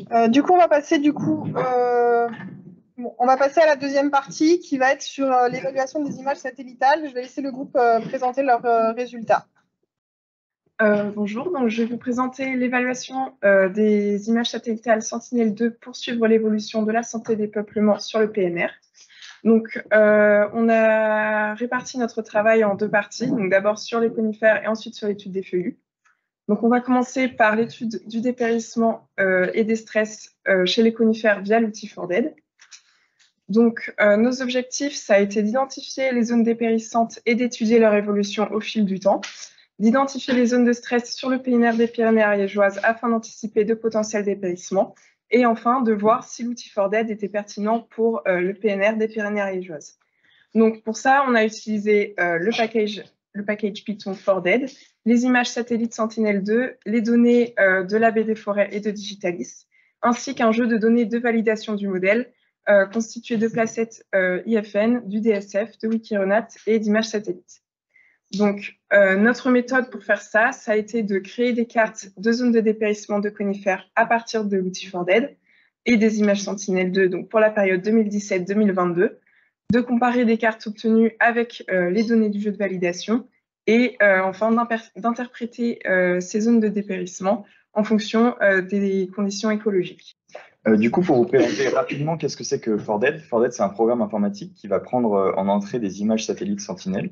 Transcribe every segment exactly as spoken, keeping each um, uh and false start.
Euh, du coup, on va passer du coup, euh, bon, on va passer à la deuxième partie qui va être sur euh, l'évaluation des images satellitales. Je vais laisser le groupe euh, présenter leurs euh, résultats. Euh, bonjour, donc je vais vous présenter l'évaluation euh, des images satellitales Sentinelle deux pour suivre l'évolution de la santé des peuplements sur le P N R. Donc, euh, on a réparti notre travail en deux parties, donc d'abord sur les conifères et ensuite sur l'étude des feuillus. Donc, on va commencer par l'étude du dépérissement euh, et des stress euh, chez les conifères via l'outil FORDED. Donc, euh, nos objectifs, ça a été d'identifier les zones dépérissantes et d'étudier leur évolution au fil du temps, d'identifier les zones de stress sur le P N R des Pyrénées ariégeoises afin d'anticiper de potentiels dépérissements, et enfin de voir si l'outil FORDED était pertinent pour euh, le P N R des Pyrénées ariégeoises. Donc pour ça, on a utilisé euh, le, package, le package Python FORDED, les images satellites Sentinelle deux, les données euh, de l'A B des forêts et de Digitalis, ainsi qu'un jeu de données de validation du modèle euh, constitué de placettes euh, I F N, du D S F, de Wikironat et d'images satellites. Donc, euh, notre méthode pour faire ça, ça a été de créer des cartes de zones de dépérissement de conifères à partir de l'outil FORDED et des images Sentinelle deux, donc pour la période deux mille dix-sept deux mille vingt-deux, de comparer des cartes obtenues avec euh, les données du jeu de validation et euh, enfin d'interpréter euh, ces zones de dépérissement en fonction euh, des conditions écologiques. Euh, du coup, pour vous présenter rapidement, qu'est-ce que c'est que FORDED? FORDED, c'est un programme informatique qui va prendre euh, en entrée des images satellites Sentinelle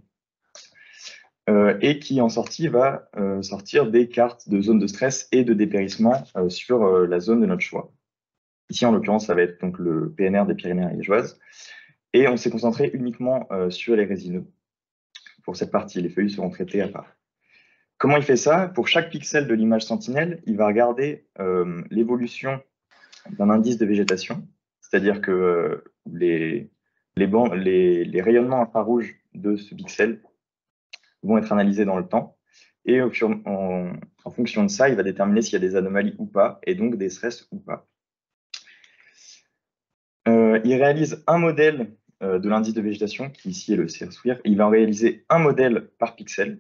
euh, et qui, en sortie, va euh, sortir des cartes de zone de stress et de dépérissement euh, sur euh, la zone de notre choix. Ici, en l'occurrence, ça va être donc le P N R des Pyrénées ariégeoises. Et on s'est concentré uniquement euh, sur les résineux. Pour cette partie, les feuilles seront traitées à part. Comment il fait ça? Pour chaque pixel de l'image Sentinelle, il va regarder euh, l'évolution d'un indice de végétation, c'est-à-dire que euh, les, les, bancs, les, les rayonnements infrarouges de ce pixel vont être analysés dans le temps, et au fur, en, en fonction de ça, il va déterminer s'il y a des anomalies ou pas, et donc des stress ou pas. Euh, il réalise un modèle euh, de l'indice de végétation, qui ici est le C R S W I R, il va en réaliser un modèle par pixel,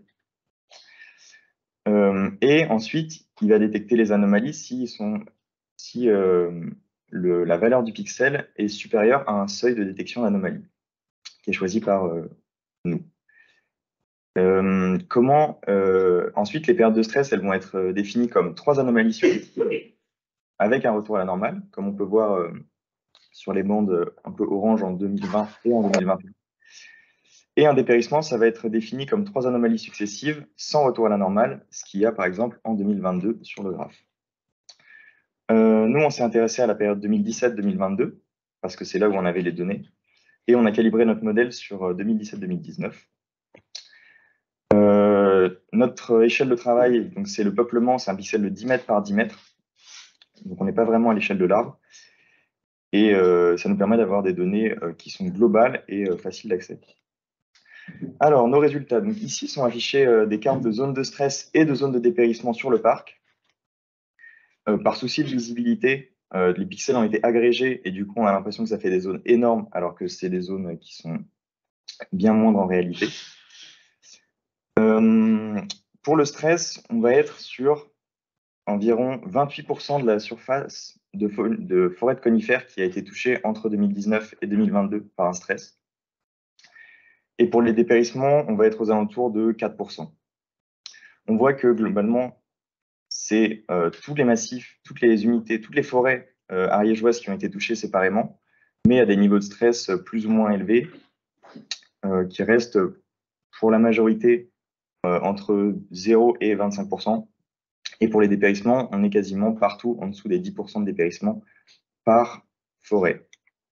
euh, et ensuite, il va détecter les anomalies si, sont, si euh, le, la valeur du pixel est supérieure à un seuil de détection d'anomalie, qui est choisi par euh, nous. Euh, comment euh, ensuite, les périodes de stress, elles vont être euh, définies comme trois anomalies successives avec un retour à la normale, comme on peut voir euh, sur les bandes un peu orange en deux mille vingt et en deux mille vingt et un. Et un dépérissement, ça va être défini comme trois anomalies successives sans retour à la normale, ce qu'il y a par exemple en deux mille vingt-deux sur le graphe. Euh, nous, on s'est intéressé à la période deux mille dix-sept deux mille vingt-deux, parce que c'est là où on avait les données, et on a calibré notre modèle sur deux mille dix-sept deux mille dix-neuf. Euh, notre échelle de travail, donc c'est le peuplement, c'est un pixel de dix mètres par dix mètres, donc on n'est pas vraiment à l'échelle de l'arbre, et euh, ça nous permet d'avoir des données euh, qui sont globales et euh, faciles d'accès. Alors, nos résultats. Donc, ici sont affichés euh, des cartes de zones de stress et de zones de dépérissement sur le parc. Euh, par souci de visibilité, euh, les pixels ont été agrégés et du coup, on a l'impression que ça fait des zones énormes alors que c'est des zones qui sont bien moindres en réalité. Euh, pour le stress, on va être sur environ vingt-huit pour cent de la surface de, de forêt de conifères qui a été touchée entre deux mille dix-neuf et deux mille vingt-deux par un stress. Et pour les dépérissements, on va être aux alentours de quatre pour cent. On voit que globalement, c'est euh, tous les massifs, toutes les unités, toutes les forêts euh, ariégeoises qui ont été touchées séparément, mais à des niveaux de stress plus ou moins élevés, euh, qui restent pour la majorité euh, entre zéro et vingt-cinq pour cent. Et pour les dépérissements, on est quasiment partout en dessous des dix pour cent de dépérissements par forêt.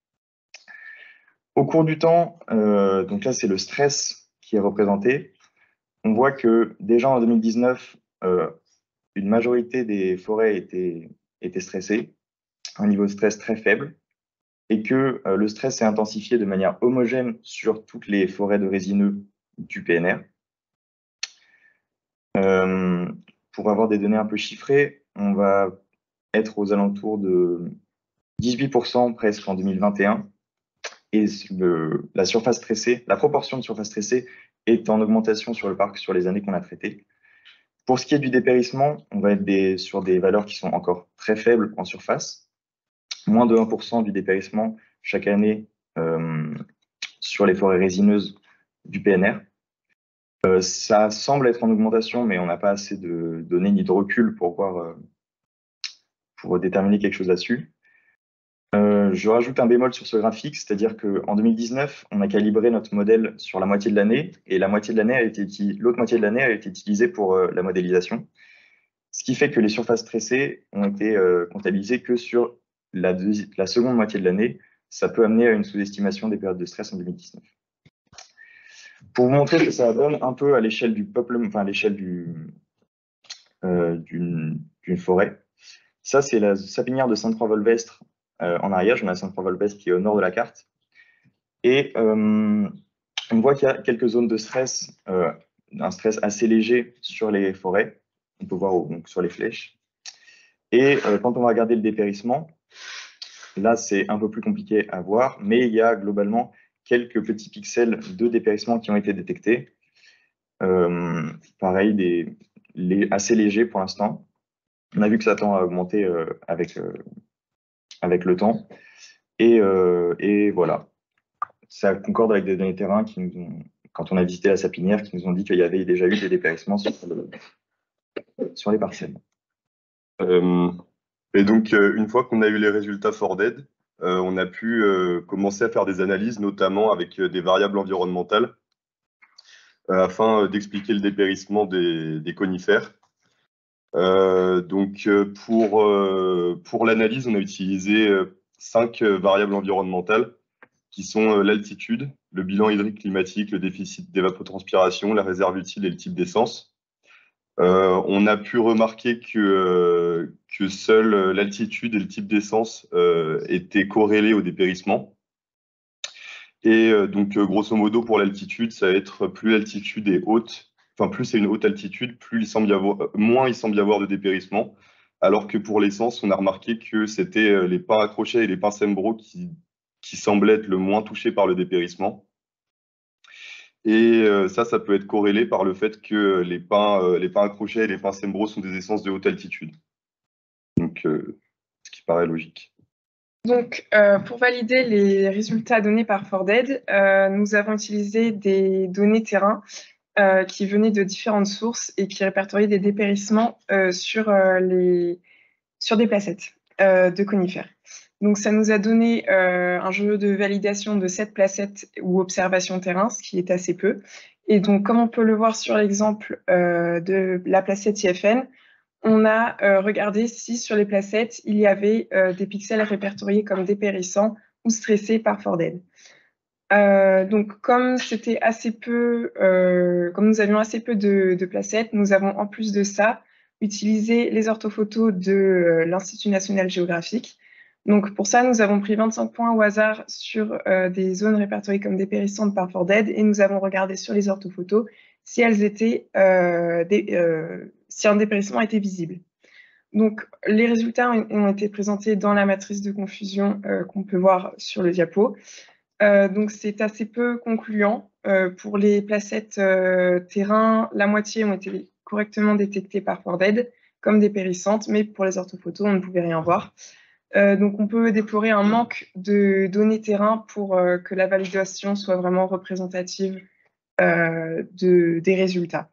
Au cours du temps, euh, donc là c'est le stress qui est représenté, on voit que déjà en deux mille dix-neuf, euh, une majorité des forêts étaient, étaient stressées, un niveau de stress très faible, et que euh, le stress s'est intensifié de manière homogène sur toutes les forêts de résineux du P N R. Euh, pour avoir des données un peu chiffrées, on va être aux alentours de dix-huit pour cent presque en deux mille vingt et un, et le, la surface stressée, la proportion de surface stressée est en augmentation sur le parc sur les années qu'on a traitées. Pour ce qui est du dépérissement, on va être des, sur des valeurs qui sont encore très faibles en surface, moins de un pour cent du dépérissement chaque année euh, sur les forêts résineuses du P N R. Euh, ça semble être en augmentation, mais on n'a pas assez de données ni de recul pour voir, euh, pour déterminer quelque chose là-dessus. Euh, je rajoute un bémol sur ce graphique, c'est-à-dire qu'en deux mille dix-neuf, on a calibré notre modèle sur la moitié de l'année, et la moitié de l'année a été l'autre moitié de l'année a été utilisée pour euh, la modélisation. Ce qui fait que les surfaces stressées ont été euh, comptabilisées que sur la, la seconde moitié de l'année. Ça peut amener à une sous-estimation des périodes de stress en deux mille dix-neuf. Pour vous montrer ce que ça donne un peu à l'échelle du peuple, enfin à l'échelle du, euh, d'une, d'une forêt. Ça, c'est la sapinière de Sainte-Croix-Volvestre euh, en Ariège. On a Sainte-Croix-Volvestre qui est au nord de la carte. Et euh, on voit qu'il y a quelques zones de stress, euh, un stress assez léger sur les forêts. On peut voir donc, sur les flèches. Et euh, quand on va regarder le dépérissement, là, c'est un peu plus compliqué à voir, mais il y a globalement quelques petits pixels de dépérissement qui ont été détectés. Euh, pareil, des, les, assez légers pour l'instant. On a vu que ça tend à augmenter euh, avec, euh, avec le temps. Et, euh, et voilà. Ça concorde avec des données terrain qui nous ont, quand on a visité la sapinière, qui nous ont dit qu'il y avait déjà eu des dépérissements sur, le, sur les parcelles. Euh, et donc, euh, une fois qu'on a eu les résultats FORDED, euh, on a pu euh, commencer à faire des analyses, notamment avec euh, des variables environnementales, euh, afin d'expliquer le dépérissement des, des conifères. Euh, donc, euh, pour, euh, pour l'analyse, on a utilisé euh, cinq euh, variables environnementales, qui sont euh, l'altitude, le bilan hydrique climatique, le déficit d'évapotranspiration, la réserve utile et le type d'essence. Euh, on a pu remarquer que, euh, que seule l'altitude et le type d'essence euh, étaient corrélés au dépérissement. Et euh, donc, euh, grosso modo, pour l'altitude, ça va être plus l'altitude est haute, enfin, plus c'est une haute altitude, plus il semble y avoir, euh, moins il semble y avoir de dépérissement. Alors que pour l'essence, on a remarqué que c'était euh, les pins à crochets et les pins Sembro qui, qui semblaient être le moins touchés par le dépérissement. Et euh, ça, ça peut être corrélé par le fait que les pins, euh, les pins à crochets et les pins Sembro sont des essences de haute altitude. Donc, euh, ce qui paraît logique. Donc, euh, pour valider les résultats donnés par FORDED, euh, nous avons utilisé des données terrain euh, qui venaient de différentes sources et qui répertoriaient des dépérissements euh, sur, euh, les, sur des placettes euh, de conifères. Donc, ça nous a donné euh, un jeu de validation de sept placettes ou observations terrain, ce qui est assez peu. Et donc, comme on peut le voir sur l'exemple euh, de la placette I F N, on a euh, regardé si sur les placettes, il y avait euh, des pixels répertoriés comme dépérissants ou stressés par FORDED. Euh, donc, comme c'était assez peu, euh, comme nous avions assez peu de, de placettes, nous avons en plus de ça utilisé les orthophotos de euh, l'Institut national géographique. Donc, pour ça, nous avons pris vingt-cinq points au hasard sur euh, des zones répertoriées comme dépérissantes par FORDED et nous avons regardé sur les orthophotos si elles étaient, euh, des, euh, si un dépérissement était visible. Donc, les résultats ont, ont été présentés dans la matrice de confusion euh, qu'on peut voir sur le diapo. Euh, donc, c'est assez peu concluant. Euh, pour les placettes euh, terrain, la moitié ont été correctement détectées par FORDED comme dépérissantes, mais pour les orthophotos, on ne pouvait rien voir. Euh, donc, on peut déplorer un manque de données terrain pour euh, que la validation soit vraiment représentative euh, de, des résultats.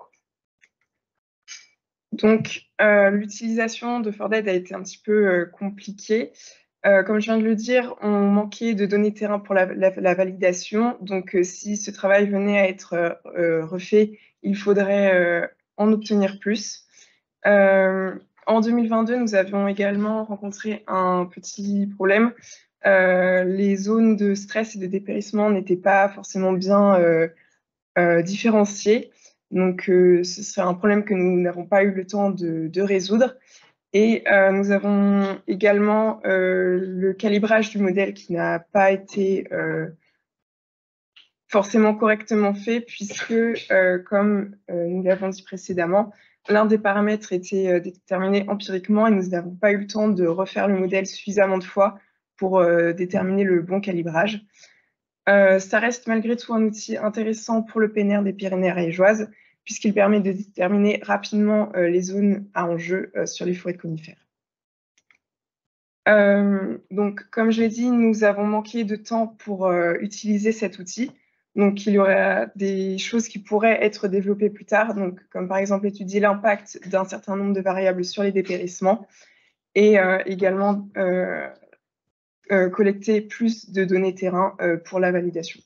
Donc, euh, l'utilisation de FORDED a été un petit peu euh, compliquée. Euh, comme je viens de le dire, on manquait de données terrain pour la, la, la validation. Donc, euh, si ce travail venait à être euh, refait, il faudrait euh, en obtenir plus. Euh, en deux mille vingt-deux, nous avions également rencontré un petit problème. Euh, les zones de stress et de dépérissement n'étaient pas forcément bien euh, euh, différenciées. Donc, euh, ce serait un problème que nous n'avons pas eu le temps de, de résoudre. Et euh, nous avons également euh, le calibrage du modèle qui n'a pas été euh, forcément correctement fait, puisque, euh, comme euh, nous l'avons dit précédemment, l'un des paramètres était euh, déterminé empiriquement et nous n'avons pas eu le temps de refaire le modèle suffisamment de fois pour euh, déterminer le bon calibrage. Euh, ça reste malgré tout un outil intéressant pour le P N R des Pyrénées ariégeoises, puisqu'il permet de déterminer rapidement euh, les zones à enjeu euh, sur les forêts de conifères. Euh, donc, comme je l'ai dit, nous avons manqué de temps pour euh, utiliser cet outil. Donc, il y aura des choses qui pourraient être développées plus tard, donc, comme par exemple étudier l'impact d'un certain nombre de variables sur les dépérissements et euh, également euh, euh, collecter plus de données terrain euh, pour la validation.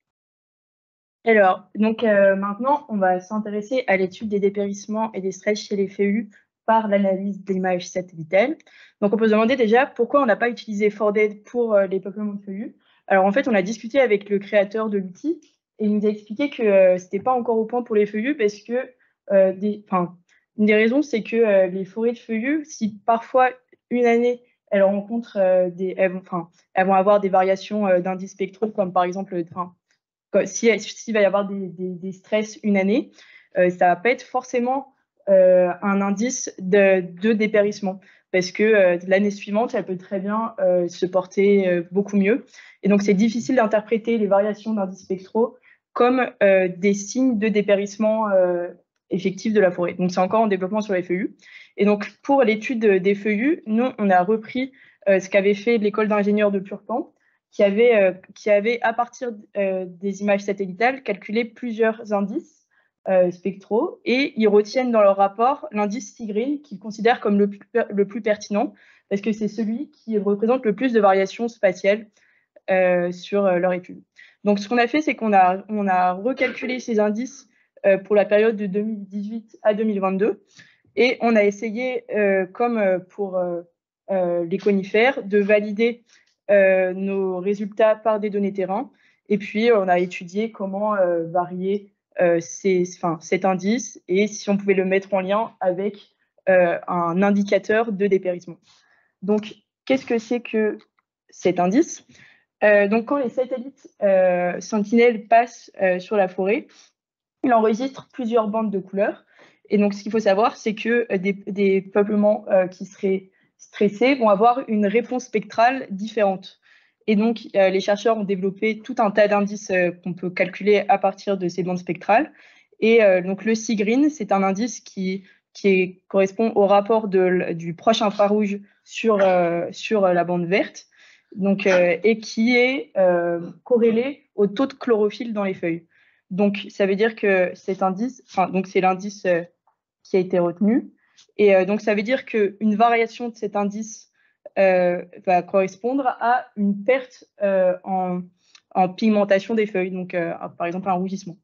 Alors, donc euh, maintenant, on va s'intéresser à l'étude des dépérissements et des stress chez les feuillus par l'analyse d'images satellitales. Donc, on peut se demander déjà pourquoi on n'a pas utilisé FORDED pour euh, les peuplements de feuillus. Alors, en fait, on a discuté avec le créateur de l'outil et il nous a expliqué que euh, ce n'était pas encore au point pour les feuillus parce que, euh, des, une des raisons, c'est que euh, les forêts de feuillus, si parfois une année, elles rencontrent euh, des, elles vont, elles vont avoir des variations euh, d'indices spectraux, comme par exemple, s'il si, si va y avoir des, des, des stress une année, euh, ça va pas être forcément euh, un indice de, de dépérissement parce que euh, l'année suivante, elle peut très bien euh, se porter euh, beaucoup mieux. Et donc, c'est difficile d'interpréter les variations d'indices spectraux comme euh, des signes de dépérissement euh, effectif de la forêt. Donc, c'est encore en développement sur les feuillus. Et donc, pour l'étude des feuillus, nous, on a repris euh, ce qu'avait fait l'école d'ingénieurs de Purpan, qui avait, euh, qui avait, à partir euh, des images satellitales, calculé plusieurs indices euh, spectraux et ils retiennent dans leur rapport l'indice Sigril qu'ils considèrent comme le plus, le plus pertinent parce que c'est celui qui représente le plus de variations spatiales euh, sur euh, leur étude. Donc, ce qu'on a fait, c'est qu'on a, on a recalculé ces indices euh, pour la période de deux mille dix-huit à deux mille vingt-deux et on a essayé, euh, comme pour euh, euh, les conifères, de valider Euh, nos résultats par des données terrain. Et puis, on a étudié comment euh, varier euh, ces, enfin, cet indice et si on pouvait le mettre en lien avec euh, un indicateur de dépérissement. Donc, qu'est-ce que c'est que cet indice? euh, Donc, quand les satellites euh, Sentinelle passent euh, sur la forêt, il enregistre plusieurs bandes de couleurs. Et donc, ce qu'il faut savoir, c'est que des, des peuplements euh, qui seraient stressés vont avoir une réponse spectrale différente. Et donc, euh, les chercheurs ont développé tout un tas d'indices euh, qu'on peut calculer à partir de ces bandes spectrales. Et euh, donc, le Sigreen, c'est un indice qui, qui est, correspond au rapport de, du proche infrarouge sur, euh, sur la bande verte, donc, euh, et qui est euh, corrélé au taux de chlorophylle dans les feuilles. Donc, ça veut dire que cet indice, enfin, donc c'est l'indice euh, qui a été retenu. Et euh, donc, ça veut dire qu'une variation de cet indice euh, va correspondre à une perte euh, en, en pigmentation des feuilles, donc euh, par exemple un rougissement.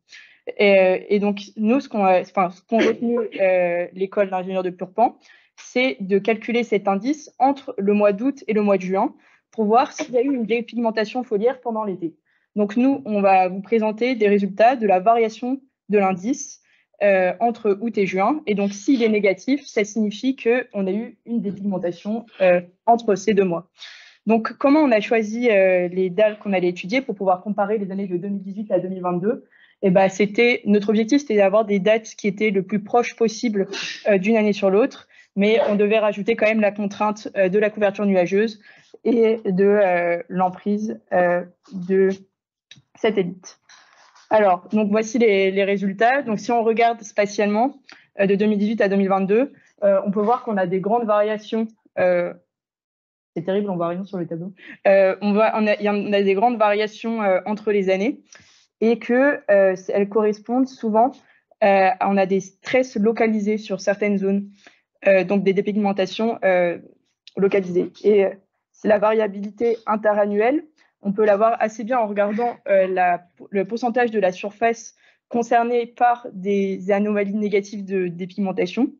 Et, et donc, nous, ce qu'on a, enfin, ce qu'ont retenu euh, l'école d'ingénieurs de Purpan, c'est de calculer cet indice entre le mois d'août et le mois de juin pour voir s'il y a eu une dépigmentation foliaire pendant l'été. Donc, nous, on va vous présenter des résultats de la variation de l'indice euh, entre août et juin. Et donc, s'il est négatif, ça signifie qu'on a eu une dépigmentation euh, entre ces deux mois. Donc, comment on a choisi euh, les dalles qu'on allait étudier pour pouvoir comparer les années de deux mille dix-huit à deux mille vingt-deux? Et ben, c'était, notre objectif, c'était d'avoir des dates qui étaient le plus proches possible euh, d'une année sur l'autre, mais on devait rajouter quand même la contrainte euh, de la couverture nuageuse et de euh, l'emprise euh, de satellites. Alors, donc voici les, les résultats. Donc, si on regarde spatialement euh, de deux mille dix-huit à deux mille vingt-deux, euh, on peut voir qu'on a des grandes variations. Euh, c'est terrible, on voit rien sur le tableau. Euh, on voit, on a, il y en a des grandes variations euh, entre les années et que euh, elles correspondent souvent. Euh, on a des stress localisés sur certaines zones, euh, donc des dépigmentations euh, localisées. Et euh, c'est la variabilité interannuelle. On peut l'avoir assez bien en regardant euh, la, le pourcentage de la surface concernée par des anomalies négatives de dépigmentation.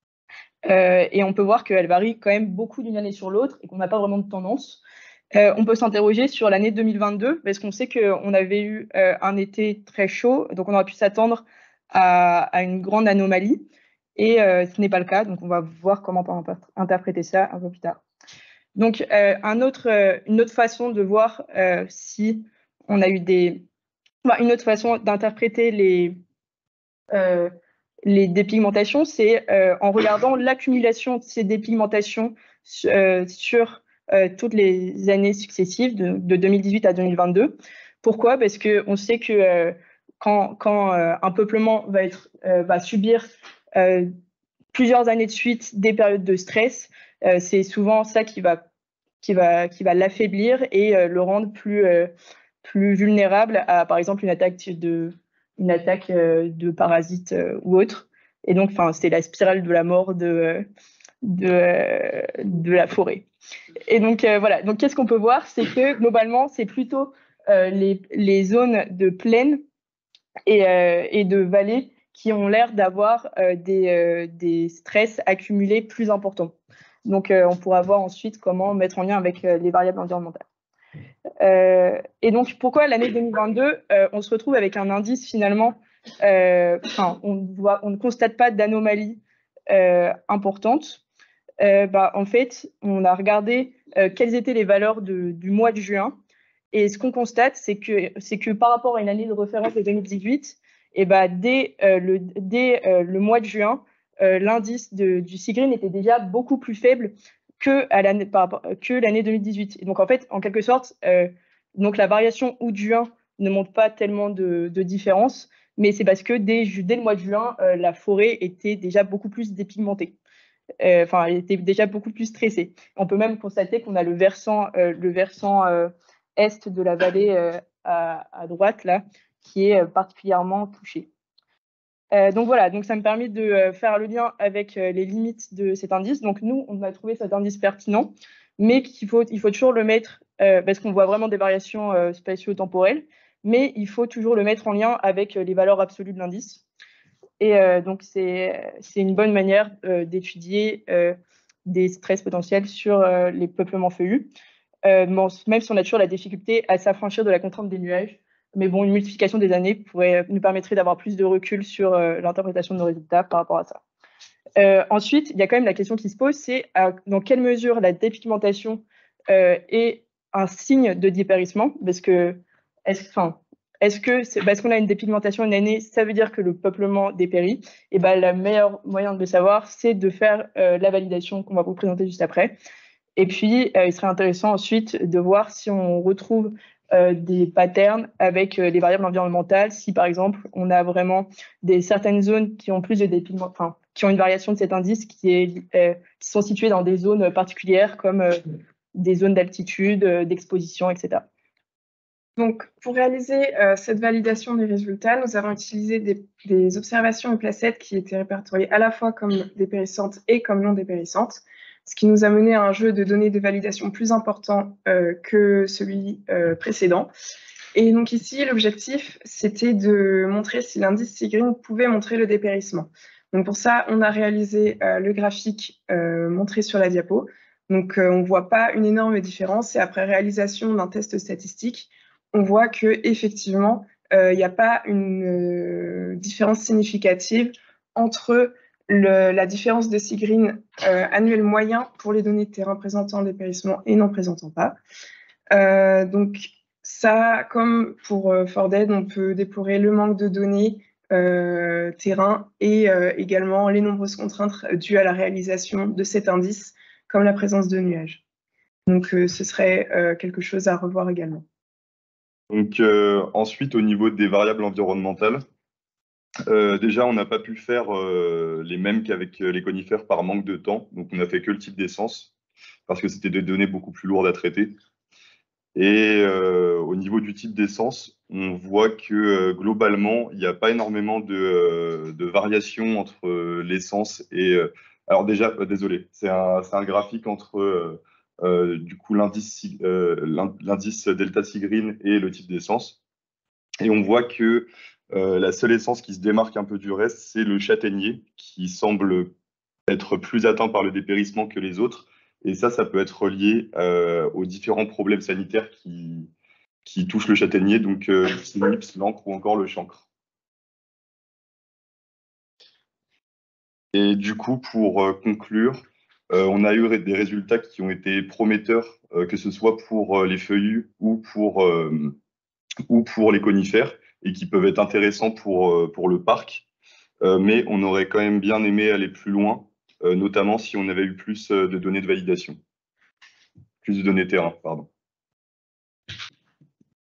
Euh, et on peut voir qu'elle varie quand même beaucoup d'une année sur l'autre et qu'on n'a pas vraiment de tendance. Euh, on peut s'interroger sur l'année deux mille vingt-deux parce qu'on sait qu'on avait eu euh, un été très chaud, donc on aurait pu s'attendre à, à une grande anomalie et euh, ce n'est pas le cas, donc on va voir comment on peut interpréter ça un peu plus tard. Donc, euh, un autre, euh, une autre façon de voir euh, si on a eu des... Enfin, une autre façon d'interpréter les, euh, les dépigmentations, c'est euh, en regardant l'accumulation de ces dépigmentations euh, sur euh, toutes les années successives, de, de deux mille dix-huit à deux mille vingt-deux. Pourquoi? Parce qu'on sait que euh, quand, quand euh, un peuplement va, être, euh, va subir euh, plusieurs années de suite des périodes de stress, euh, c'est souvent ça qui va qui va, qui va l'affaiblir et euh, le rendre plus, euh, plus vulnérable à, par exemple, une attaque de, une attaque, euh, de parasites euh, ou autre. Et donc, c'est la spirale de la mort de, de, euh, de la forêt. Et donc, euh, voilà. Donc, qu'est-ce qu'on peut voir? C'est que, globalement, c'est plutôt euh, les, les zones de plaine et, euh, et de vallée qui ont l'air d'avoir euh, des, euh, des stress accumulés plus importants. Donc, euh, on pourra voir ensuite comment mettre en lien avec euh, les variables environnementales. Euh, et donc, pourquoi l'année deux mille vingt-deux, euh, on se retrouve avec un indice finalement, euh, enfin, on, voit, on ne constate pas d'anomalie euh, importante. Euh, bah, en fait, on a regardé euh, quelles étaient les valeurs de, du mois de juin. Et ce qu'on constate, c'est que, c'est que par rapport à une année de référence de deux mille dix-huit, et bah, dès, euh, le, dès euh, le mois de juin, euh, l'indice du SIGRIN était déjà beaucoup plus faible que l'année que l'année deux mille dix-huit. Et donc, en fait, en quelque sorte, euh, donc la variation août-juin ne montre pas tellement de, de différence, mais c'est parce que dès, dès le mois de juin, euh, la forêt était déjà beaucoup plus dépigmentée. Enfin, euh, elle était déjà beaucoup plus stressée. On peut même constater qu'on a le versant, euh, le versant euh, est de la vallée euh, à, à droite, là, qui est particulièrement touché. Euh, donc voilà, donc ça me permet de euh, faire le lien avec euh, les limites de cet indice. Donc nous, on a trouvé cet indice pertinent, mais qu'il faut, il faut toujours le mettre, euh, parce qu'on voit vraiment des variations euh, spatio-temporelles, mais il faut toujours le mettre en lien avec euh, les valeurs absolues de l'indice. Et euh, donc c'est une bonne manière euh, d'étudier euh, des stress potentiels sur euh, les peuplements feuillus, euh, même si on a toujours la difficulté à s'affranchir de la contrainte des nuages. Mais bon, une multiplication des années pourrait, nous permettrait d'avoir plus de recul sur euh, l'interprétation de nos résultats par rapport à ça. Euh, ensuite, il y a quand même la question qui se pose, c'est dans quelle mesure la dépigmentation euh, est un signe de dépérissement, parce que est-ce enfin, est-ce que c'est parce qu'on a une dépigmentation une année, ça veut dire que le peuplement dépérit? Et ben, le meilleur moyen de le savoir, c'est de faire euh, la validation qu'on va vous présenter juste après. Et puis, euh, il serait intéressant ensuite de voir si on retrouve euh, des patterns avec euh, les variables environnementales, si par exemple, on a vraiment des certaines zones qui ont plus de dépigment, enfin, qui ont une variation de cet indice qui, est, euh, qui sont situées dans des zones particulières comme euh, des zones d'altitude, euh, d'exposition, et cetera. Donc, pour réaliser euh, cette validation des résultats, nous avons utilisé des, des observations et placettes qui étaient répertoriées à la fois comme dépérissantes et comme non dépérissantes, ce qui nous a mené à un jeu de données de validation plus important euh, que celui euh, précédent. Et donc ici, l'objectif, c'était de montrer si l'indice SIGRIN pouvait montrer le dépérissement. Donc pour ça, on a réalisé euh, le graphique euh, montré sur la diapo. Donc euh, on ne voit pas une énorme différence, et après réalisation d'un test statistique, on voit qu'effectivement, il euh, n'y a pas une euh, différence significative entre le, la différence de SIGRIN euh, annuel moyen pour les données de terrain présentant le dépérissement et non présentant pas. Euh, donc ça, comme pour euh, FORDED, on peut déplorer le manque de données euh, terrain et euh, également les nombreuses contraintes dues à la réalisation de cet indice, comme la présence de nuages. Donc euh, ce serait euh, quelque chose à revoir également. Donc euh, ensuite, au niveau des variables environnementales, euh, déjà on n'a pas pu faire euh, les mêmes qu'avec les conifères par manque de temps. Donc on n'a fait que le type d'essence, parce que c'était des données beaucoup plus lourdes à traiter. Et euh, au niveau du type d'essence, on voit que euh, globalement, il n'y a pas énormément de, euh, de variations entre euh, l'essence et... Euh, alors déjà, euh, désolé, c'est un, c'est un graphique entre euh, euh, du coup l'indice euh, l'indice delta SIGRIN et le type d'essence. Et on voit que euh, la seule essence qui se démarque un peu du reste, c'est le châtaignier, qui semble être plus atteint par le dépérissement que les autres. Et ça, ça peut être relié euh, aux différents problèmes sanitaires qui, qui touchent le châtaignier, donc euh, le cynips, l'encre ou encore le chancre. Et du coup, pour euh, conclure, euh, on a eu des résultats qui ont été prometteurs, euh, que ce soit pour euh, les feuillus ou pour, euh, ou pour les conifères, et qui peuvent être intéressants pour, euh, pour le parc. Euh, mais on aurait quand même bien aimé aller plus loin, euh, notamment si on avait eu plus euh, de données de validation. Plus de données terrain, pardon.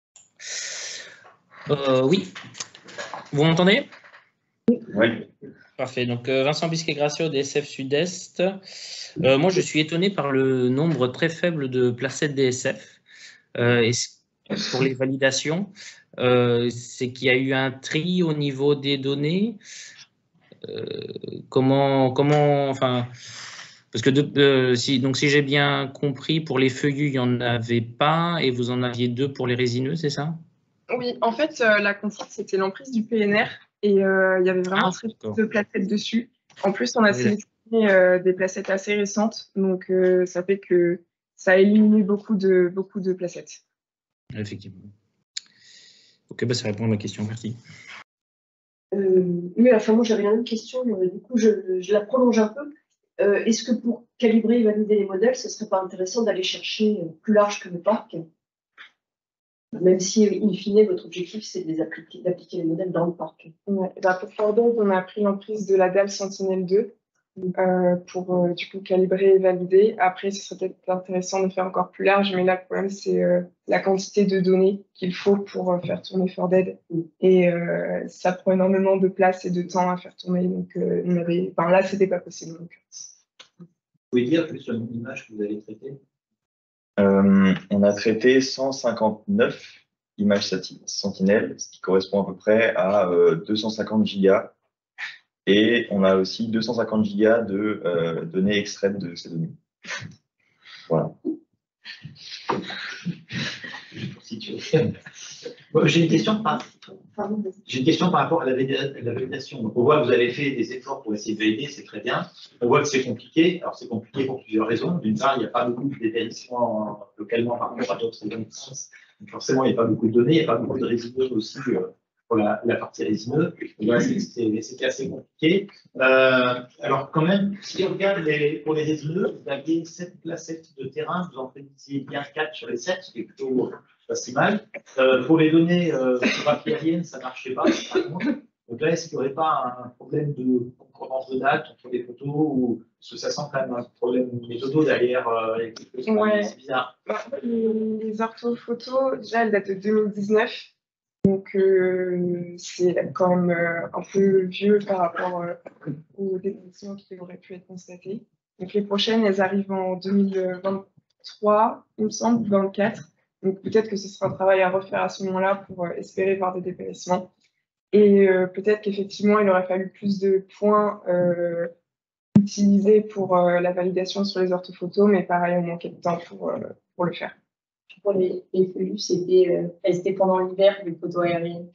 Euh, oui. Vous m'entendez? Oui. Parfait. Donc, euh, Vincent Bisquet-Gracio, D S F Sud-Est. Euh, moi, je suis étonné par le nombre très faible de placettes D S F. Euh, et pour les validations, euh, c'est qu'il y a eu un tri au niveau des données. Euh, comment, comment, enfin, parce que de, euh, si, donc si j'ai bien compris, pour les feuillus, il n'y en avait pas, et vous en aviez deux pour les résineux, c'est ça? Oui, en fait, euh, la contrainte, c'était l'emprise du P N R, et euh, il y avait vraiment Ah, très d'accord. peu de placettes dessus. En plus, on a Oui. sélectionné euh, des placettes assez récentes, donc euh, ça fait que ça a éliminé beaucoup de, beaucoup de placettes. Effectivement. Ok, bah, ça répond à ma question, merci. Euh, oui, enfin, moi j'avais la même question, euh, du coup je, je la prolonge un peu. Euh, Est-ce que pour calibrer et valider les modèles, ce serait pas intéressant d'aller chercher euh, plus large que le parc, même si, in fine, votre objectif c'est d'appliquer les modèles dans le parc? Ouais. Bah, pour Fordon, on a pris l'emprise de la dalle Sentinelle deux euh, pour euh, du coup calibrer et valider. Après, ce serait peut-être intéressant de faire encore plus large, mais là, le problème, c'est euh, la quantité de données qu'il faut pour euh, faire tourner Forded. Et euh, ça prend énormément de place et de temps à faire tourner. Donc, euh, on avait... enfin, là, c'était pas possible. Donc. Vous pouvez dire plus le nombre d'images que vous avez traitées? Euh, on a traité cent cinquante-neuf images Sentinelle, ce qui correspond à peu près à euh, deux cent cinquante gigas. Et on a aussi deux cent cinquante gigas de euh, données extraites de ces données. Voilà. Bon, j'ai une question par... J'ai une question par rapport à la validation. Donc, on voit que vous avez fait des efforts pour essayer de valider, c'est très bien. On voit que c'est compliqué. Alors, c'est compliqué pour plusieurs raisons. D'une part, il n'y a pas beaucoup de dépérissements localement par rapport à d'autres zones. Donc, forcément, il n'y a pas beaucoup de données, il n'y a pas beaucoup de résineux aussi euh, pour la, la partie résineux. Voilà, c'était assez compliqué. Euh, alors, quand même, si on regarde les, pour les résineux, vous aviez sept placettes de terrain, vous en prédisiez bien quatre sur les sept, ce qui est plutôt pas si mal. Euh, pour les données euh, aériennes, ça ne marchait pas, par contre. Donc là, est-ce qu'il n'y aurait pas un problème de concurrence de date entre les photos ou parce que ça sent quand même un problème méthodo derrière euh, les photos, Ouais. c'est bizarre. Bah, les orthophotos, déjà, elles datent de deux mille dix-neuf. Donc, euh, c'est quand même euh, un peu vieux par rapport euh, aux dépérissements qui auraient pu être constatés. Donc, les prochaines, elles arrivent en deux mille vingt-trois, il me semble, vingt-quatre. Donc, peut-être que ce sera un travail à refaire à ce moment-là pour euh, espérer voir des dépérissements. Et euh, peut-être qu'effectivement, il aurait fallu plus de points euh, utilisés pour euh, la validation sur les orthophotos, mais pareil, on manquait de temps pour, euh, pour le faire. Pour les, les feuillus, c'était euh, elles étaient pendant l'hiver, les photos aériennes.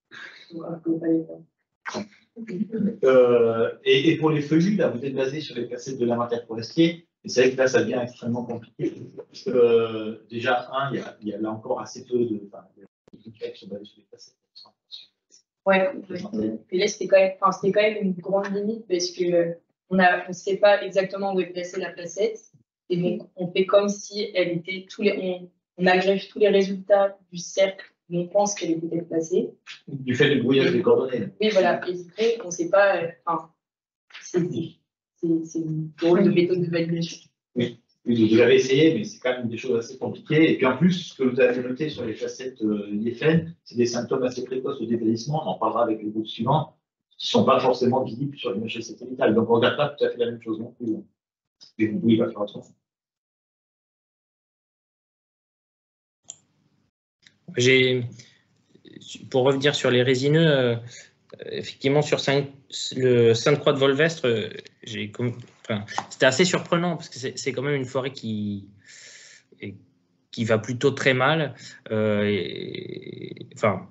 Euh, et, et pour les feuillus, là, vous êtes basé sur les placettes de l'inventaire forestier. Et c'est vrai que là, ça devient extrêmement compliqué. Parce que, euh, déjà, un, il y, a, il y a là encore assez peu de. Enfin, il y a des qui sont basés sur les placettes. Ouais, et là, c'était quand, même, enfin, c'était quand même une grande limite parce que euh, on ne sait pas exactement où est placée la placette. Et donc, on fait comme si elle était tous les. On, on agrège tous les résultats du cercle où on pense qu'elle était placée. Du fait du brouillage des coordonnées. Oui, voilà. Et après, on ne sait pas. Euh, enfin, c'est une drôle de méthode de validation. Oui. Oui, vous l'avez essayé, mais c'est quand même des choses assez compliquées. Et puis en plus, ce que vous avez noté sur les facettes euh, I F N, c'est des symptômes assez précoces au dépérissement. On en parlera avec le groupe suivant, qui ne sont pas forcément visibles sur l'image satellitale. Donc on ne regarde pas tout à fait la même chose non plus. Mais vous pouvez pas faire attention. J'ai, pour revenir sur les résineux, euh, effectivement sur Saint, le Sainte-Croix de Volvestre, euh, j'ai comme, enfin, c'était assez surprenant parce que c'est quand même une forêt qui, et, qui va plutôt très mal. Euh, et, enfin,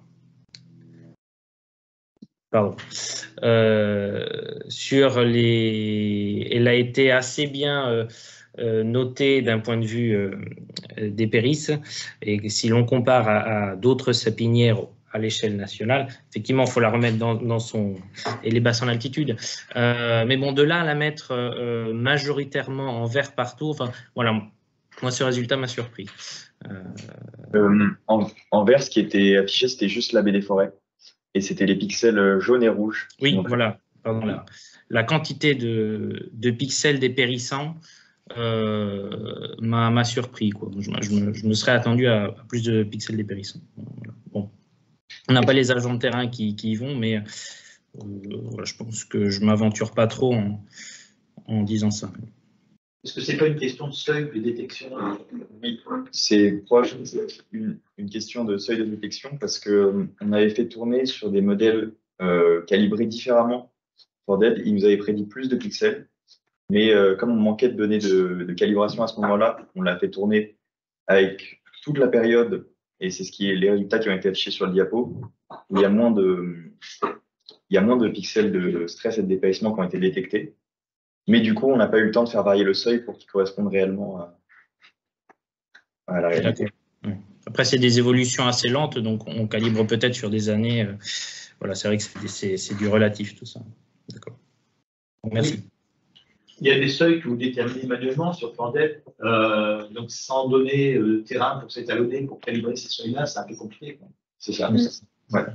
pardon. Euh, sur les, elle a été assez bien euh, euh, notée d'un point de vue euh, des péris. Et si l'on compare à, à d'autres sapinières à l'échelle nationale, effectivement, il faut la remettre dans, dans son... et les basses en altitude. Euh, mais bon, de là à la mettre euh, majoritairement en vert partout, enfin, voilà, moi, ce résultat m'a surpris. Euh... Euh, en, en vert, ce qui était affiché, c'était juste la baie des forêts. Et c'était les pixels jaunes et rouges. Oui, voilà. Pardon, la, la quantité de, de pixels dépérissants euh, m'a surpris, quoi. Je, je, me, je me serais attendu à, à plus de pixels dépérissants. Voilà. Bon. On n'a pas les agents de terrain qui, qui y vont, mais Euh, voilà, je pense que je ne m'aventure pas trop en, en disant ça. Est-ce que ce n'est pas une question de seuil de détection? Oui, c'est proche une, une question de seuil de détection parce qu'on avait fait tourner sur des modèles euh, calibrés différemment. ForDead, il nous avait prédit plus de pixels, mais euh, comme on manquait de données de, de calibration à ce moment-là, on l'a fait tourner avec toute la période, et c'est ce qui est les résultats qui ont été affichés sur le diapo, où il y a moins de, il y a moins de pixels de stress et de dépérissement qui ont été détectés. Mais du coup, on n'a pas eu le temps de faire varier le seuil pour qu'il corresponde réellement à, à la réalité. Après, c'est des évolutions assez lentes, donc on calibre peut-être sur des années. Euh, voilà, c'est vrai que c'est du relatif tout ça. D'accord. Merci. Oui. Il y a des seuils que vous déterminez manuellement sur ForDead, euh, donc sans donner euh, terrain pour s'étalonner, pour calibrer ces seuils-là, c'est un peu compliqué. C'est ça. Mmh. Ouais.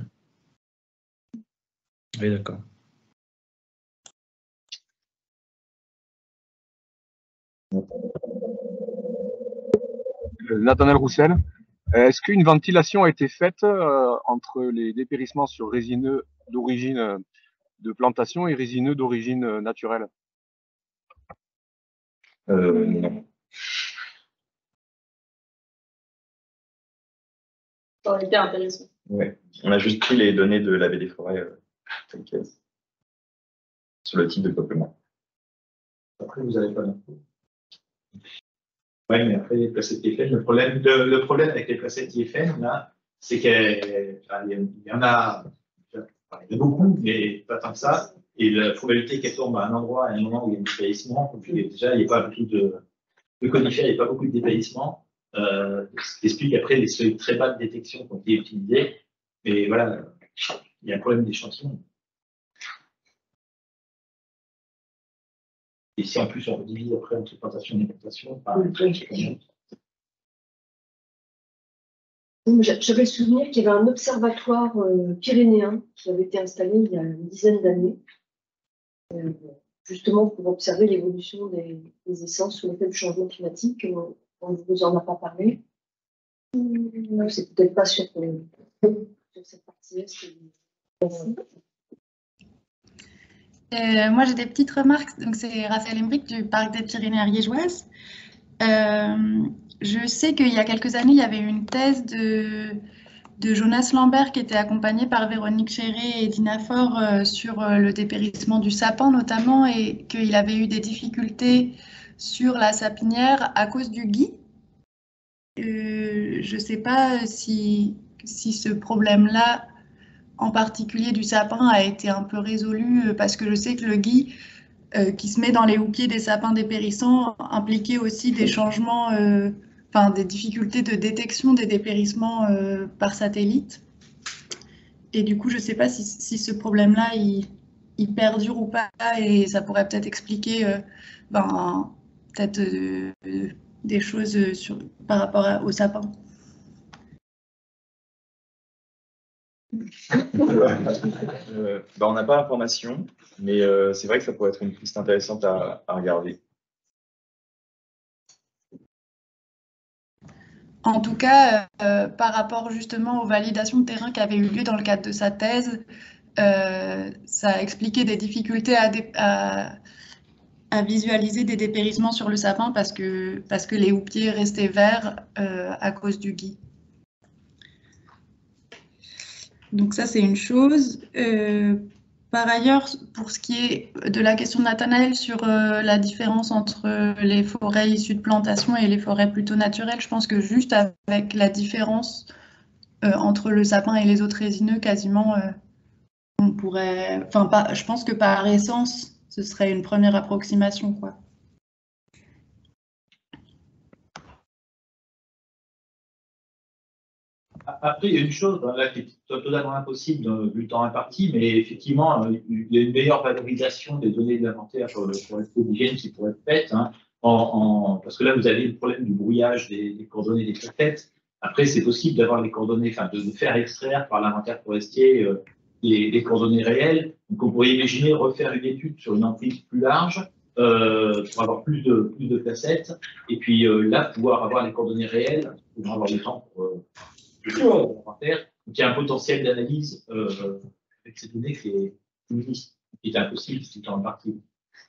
Oui, d'accord. Nathanaël Roussel, est-ce qu'une ventilation a été faite euh, entre les dépérissements sur résineux d'origine de plantation et résineux d'origine naturelle? euh, Non. Ça aurait été intéressant. Ouais. On a juste pris les données de la baie des forêts euh, sur le type de peuplement. Après, vous n'avez pas d'infos. Oui, mais après, les placettes I F N, le problème, le, le problème avec les placettes I F N, là, c'est qu'il y en a, il y en a beaucoup, mais pas tant que ça. Et la probabilité qu'elle tombe à un endroit, à un moment où il y a du dépayissement, déjà, il n'y a pas beaucoup de, de conifères, il n'y a pas beaucoup de dépayissement. Euh, ce qui explique après les seuils très bas de détection qui ont été utilisés. Mais voilà, il y a un problème d'échantillon. Et si en plus on redivise après entre plantation et plantation, j'avais le souvenir qu'il y avait un observatoire euh, pyrénéen qui avait été installé il y a une dizaine d'années, euh, justement pour observer l'évolution des, des essences sous l'effet du changement climatique. On, on ne vous en a pas parlé. C'est peut-être pas sur, sur cette partie-là. Euh, moi, j'ai des petites remarques. Donc, c'est Raphaël Embrick du Parc des Pyrénées ariégeoises. Euh, je sais qu'il y a quelques années, il y avait une thèse de, de Jonas Lambert qui était accompagnée par Véronique Chéré et Dina Faure euh, sur euh, le dépérissement du sapin notamment, et qu'il avait eu des difficultés sur la sapinière à cause du gui. Euh, je ne sais pas si, si ce problème-là, en particulier du sapin, a été un peu résolu, parce que je sais que le gui euh, qui se met dans les houppiers des sapins dépérissants impliquait aussi des changements, euh, enfin des difficultés de détection des dépérissements euh, par satellite. Et du coup, je ne sais pas si, si ce problème-là, il, il perdure ou pas, et ça pourrait peut-être expliquer euh, ben, peut-être euh, des choses sur, par rapport à, au sapin. euh, bah, on n'a pas l'information, mais euh, c'est vrai que ça pourrait être une piste intéressante à, à regarder. En tout cas, euh, par rapport justement aux validations de terrain qui avaient eu lieu dans le cadre de sa thèse, euh, ça a expliqué des difficultés à, dé à, à visualiser des dépérissements sur le sapin parce que, parce que les houppiers restaient verts euh, à cause du gui. Donc ça, c'est une chose. Euh, par ailleurs, pour ce qui est de la question de Nathanaël sur euh, la différence entre les forêts issues de plantation et les forêts plutôt naturelles, je pense que juste avec la différence euh, entre le sapin et les autres résineux, quasiment, euh, on pourrait... Enfin, pas, je pense que par essence, ce serait une première approximation, quoi. Après, il y a une chose là, qui est totalement impossible vu le temps imparti, mais effectivement, il y a une meilleure valorisation des données de l'inventaire sur le forest indigène qui pourrait être faite, hein, en, en, parce que là, vous avez le problème du brouillage des, des coordonnées des plaquettes. Après, c'est possible d'avoir les coordonnées, enfin, de faire extraire par l'inventaire forestier euh, les, les coordonnées réelles. Donc, on pourrait imaginer refaire une étude sur une emprise plus large euh, pour avoir plus de, plus de placettes, et puis euh, là, pouvoir avoir les coordonnées réelles, pour avoir le temps pour... Euh, Donc, il y a un potentiel d'analyse euh, avec ces données qui est, une liste qui était impossible, c'était en partie.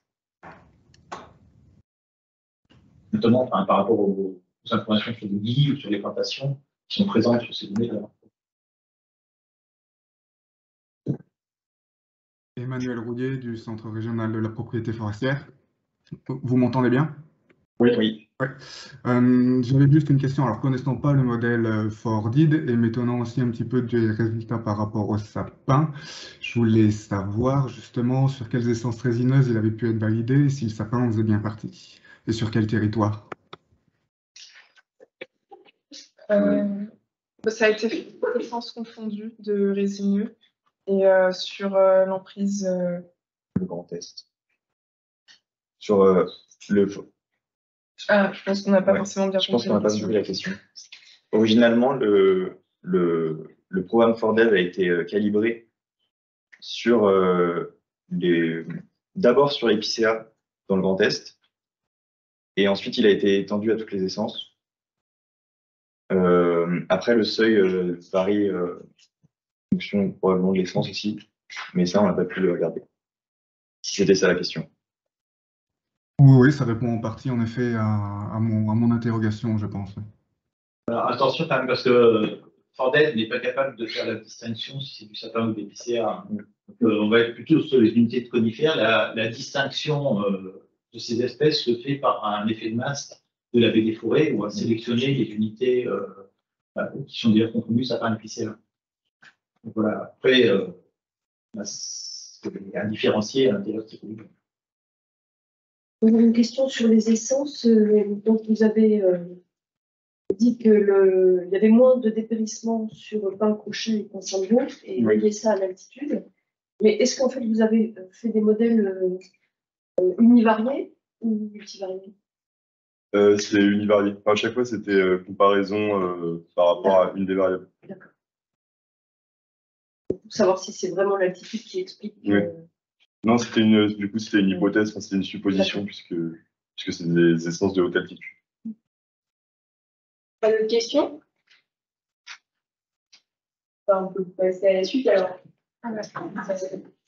Notamment enfin, par rapport aux, aux informations sur les lits ou sur les plantations qui sont présentes sur ces données-là. Emmanuel Rouillet du Centre régional de la propriété forestière. Vous m'entendez bien? Oui, oui. Ouais. Euh, J'avais juste une question. Alors, connaissant pas le modèle euh, Fordid et m'étonnant aussi un petit peu des résultats par rapport au sapin, je voulais savoir justement sur quelles essences résineuses il avait pu être validé et si le sapin en faisait bien partie et sur quel territoire. Euh, ça a été fait de sens confondus de résineux et euh, sur euh, l'emprise. Euh... Le Grand Est. Sur euh, le. Ah, je pense qu'on n'a pas ouais. forcément bien je compris. Je pense qu'on n'a pas compris la question. Originalement, le, le, le programme Fordel a été euh, calibré sur euh, les. D'abord sur l'épicéa dans le Grand Est, et ensuite il a été étendu à toutes les essences. Euh, après, le seuil euh, varie euh, en fonction probablement de l'essence aussi, mais ça, on n'a pas pu le regarder. Si c'était ça la question. Oui, oui, ça répond en partie en effet à, à, mon, à mon interrogation, je pense. Alors attention quand même, parce que Fordel n'est pas capable de faire la distinction si c'est du sapin ou des épicéas. Euh, on va être plutôt sur les unités de conifères. La, la distinction euh, de ces espèces se fait par un effet de masse de la baie des forêts, où on va sélectionner les unités euh, qui sont déjà confondues sapin et épicéa. Donc voilà, après, euh, c'est à différencier à l'intérieur de ces produits. Une question sur les essences. Euh, donc vous avez euh, dit que le, il y avait moins de dépérissement sur pin crochet et pin sango et Oui. lié ça à l'altitude. Mais est-ce qu'en fait vous avez fait des modèles euh, univariés ou multivariés? Euh, c'est univarié. Enfin, à chaque fois, c'était euh, comparaison euh, par rapport à une des variables. D'accord. Pour savoir si c'est vraiment l'altitude qui explique. Oui. Euh... Non, c'était une, du coup, c'était une hypothèse, enfin, c'était une supposition puisque, puisque c'est des essences de haute altitude. Pas de questions? Enfin, on peut passer à la suite alors. Ah,